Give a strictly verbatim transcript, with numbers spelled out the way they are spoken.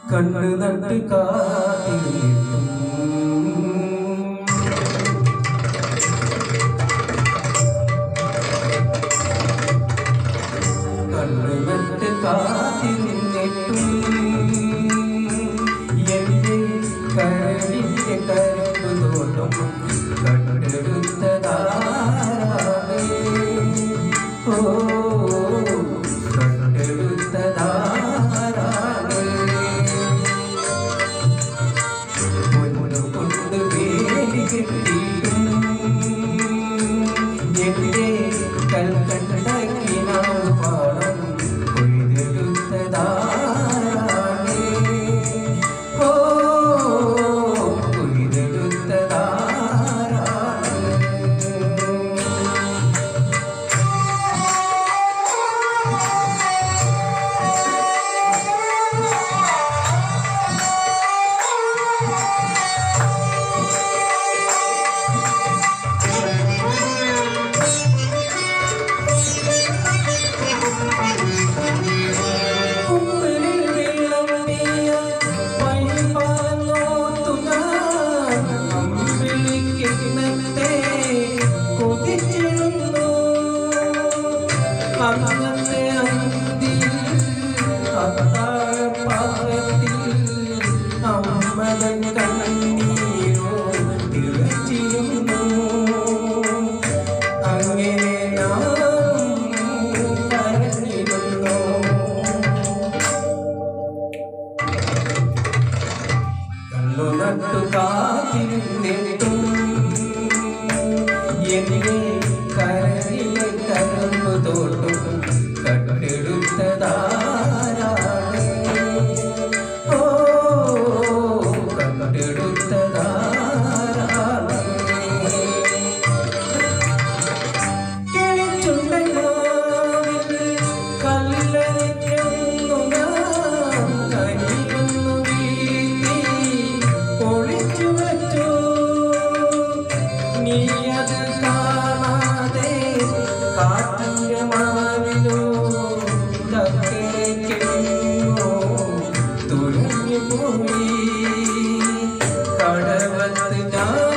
കണ്ണു നട്ട് കാത്തിരുന്നിട്ടും കണ്ണു നട്ട് കാത്തിരുന്നിട്ടും എന്റെ കരടിന്റെ കരുമ്പ് തോട്ടം കണ്ടെടുത്തതാരാണ് ഓ കണ്ടെടുത്തതാരാണ് പൊന്നു കൊണ്ട് വേലി കെട്ടിയിട്ടും എന്റെ കൽക്കണ്ടക്കിനാവ് പാടം കൊയ്തെടുത്തതാരാണ് ഓ അന്നത്തെ അന്തിയിൽ അത്താഴപാത്രത്തിൽ അമ്മതൻ കണ്ണീരോ തിളച്ചിരുന്നു. അങ്ങനെ ഞാൻ കരഞ്ഞിരുന്നു. കണ്ണു നട്ടു കാത്തിരുന്നിട്ടും എന്നെ കരയിലെ കരമ്പ് തോട്ടും കണ്ടെടുത്തതാരാണ് ഓ കണ്ടെടുത്തതാരാണ് കിളിച്ചുണ്ടല്ലോ കല്ലരയ്ക്കുന്നു ഞാൻ കനിയുന്നു വീട്ടി ഒളിച്ചു വച്ചു നീ അത് കാണാതെ കാറ്റിന്റെ മണവിലോ തക്കേക്കെന്നോ തുലഞ്ഞു പോയി കടവത്ത് ഞാൻ